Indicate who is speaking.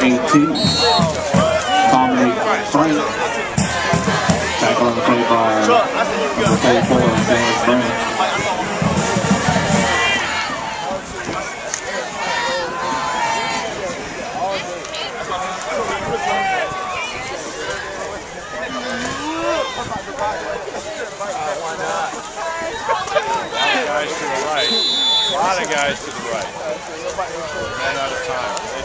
Speaker 1: 18. Dominic Frank. Tackle on the play by number 34, James Brown.
Speaker 2: Guys to the right. A lot of guys to the right. Man out of time.